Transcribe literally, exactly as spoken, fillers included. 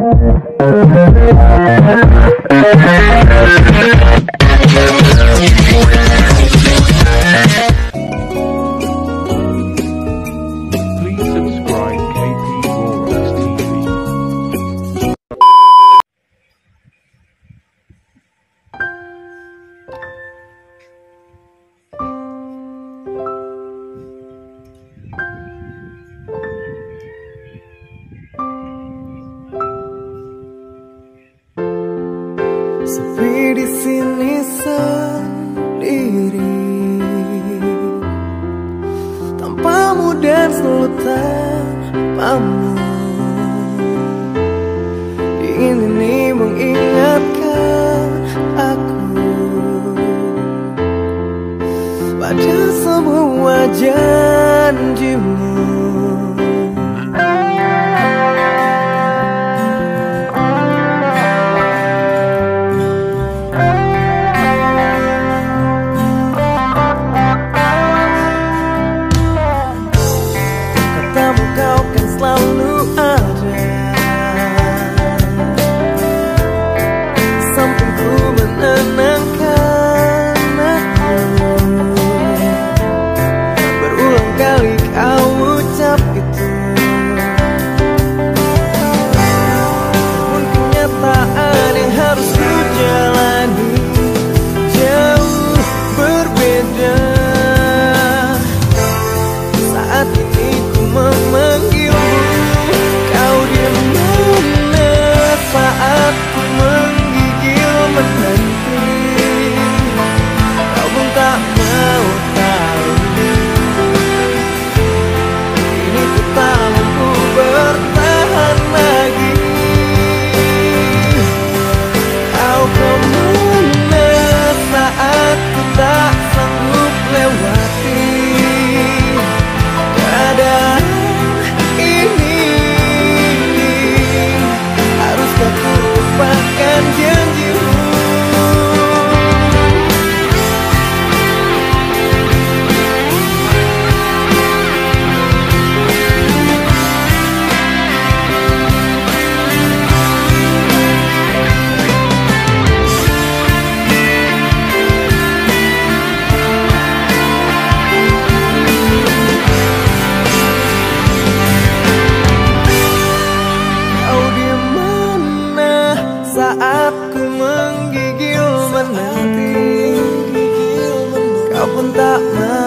Sepi di sini sendiri, tanpamu dan selalu tanpamu. Dingin ini mengingatkan aku pada semua janjimu. Kau kan selalu ada sampingku menenangkan aku. Berulang kali kau ucap itu, namun kenyataan yang harus ku jalani jauh berbeda. Saat ini ku memanggilmu, kau di mana? Saat ku menggigil menanti, kau pun tak mau tahu. Kini ku tak mampu bertahan lagi. Kau kemana saat ku tak sanggup lewati keadaan ini? Haruskah ku lupakan janjimu? Saat ku menggigil menanti, kau pun tak mau